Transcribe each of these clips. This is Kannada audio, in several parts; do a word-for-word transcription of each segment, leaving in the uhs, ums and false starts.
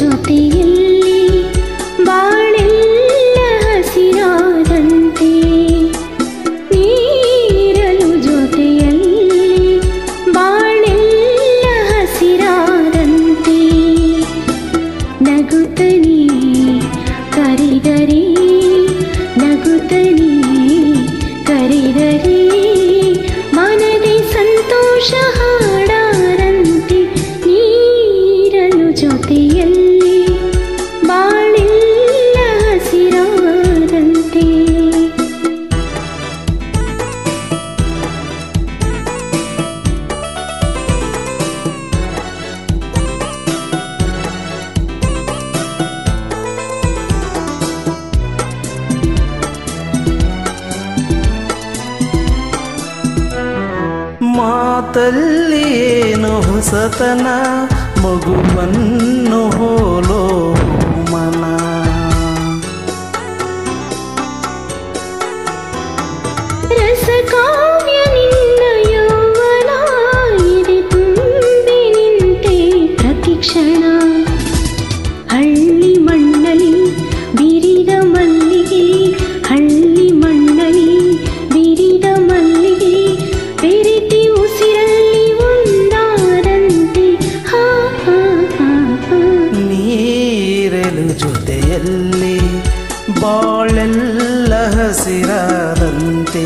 ಜೊತೆಯಲ್ಲಿ ಬಾಳೆಲ್ಲ ಹಸಿರಾದಂತೆ ನೀರಲು ಜೊತೆಯಲ್ಲಿ ಬಾಳೆಲ್ಲ ಹಸಿರಾದಂತೆ ನಗುತ್ತಲೀ ಕರೆದರೆ ನಗುತ್ತಲೀ ಕರೆದರೆ ಮನದಿ ಸಂತೋಷ ಹಾಡಾರಂತೆ ನೀರಲು ಜೊತೆಯಲ್ಲಿ ಬಾಳೆಲ್ಲ ಹಸಿರಾದಂತೆ ಮಾತಲ್ಲಿ ಏನು ಹೊಸತನ ಮಗುವನ್ನು ಹೋಲೋ ಮನ ರಸಕಾವ್ಯ ನಿನ್ನ ಯೌವನ ಇದೆ ತುಂಬಿ ನಿಂತೆ ಪ್ರತಿಕ್ಷಣ ಹಳ್ಳಿ ಮಣ್ಣಲಿ ಬಿರಿದ ಮಲ್ಲಿಗೆ ಹಳ್ಳಿ ಮಣ್ಣಲಿ ಬಿರಿದ ಮಲ್ಲಿಗೆ ಬೆರೆತಿ ಉಸಿರಲ್ಲಿ ಒಂದಾದಂತೆ ಹಾ ಹಾ ಹಾ ಹಾ ನೀರಲು ಜೊತೆಯಲ್ಲಿ ಬಾಳೆಲ್ಲ ಹಸಿರಾದಂತೆ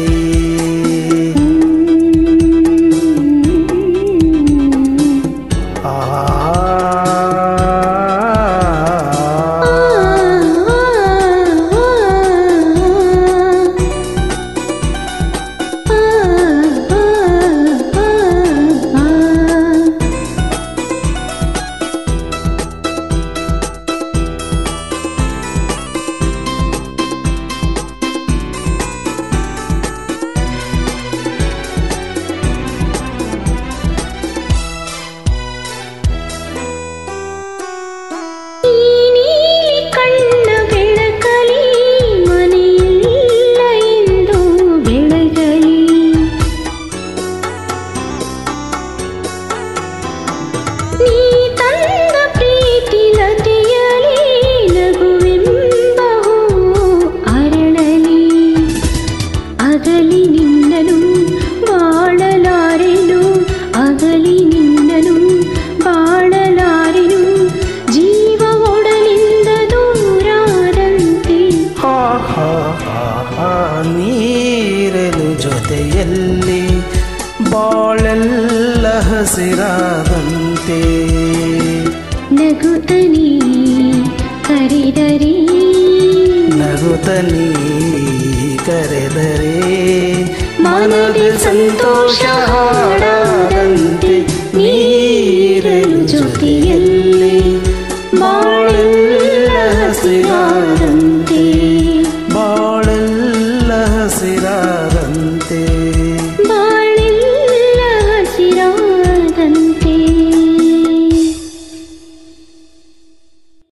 ಅಗಲಿ ನಿನ್ನನು ಬಾಳಲಾರೆನು ಅಗಲಿ ನಿನ್ನನು ಬಾಳಲಾರೆನು ಜೀವ ಒಡಲಿಂದ ದೂರಾದಂತೆ ಹಾ ಹಾ ಹಾ ಹಾ ನೀರಲು ಜೊತೆಯಲ್ಲಿ ಬಾಳೆಲ್ಲ ಹಸಿರಾದಂತೆ ನಗುತ್ತಲೀ ಕರೆದರೆ ನಗುತ್ತಲೀ ಕರೆದರೆ ಮನದ ಸಂತೋಷ ಹಾಡಾದಂತೆ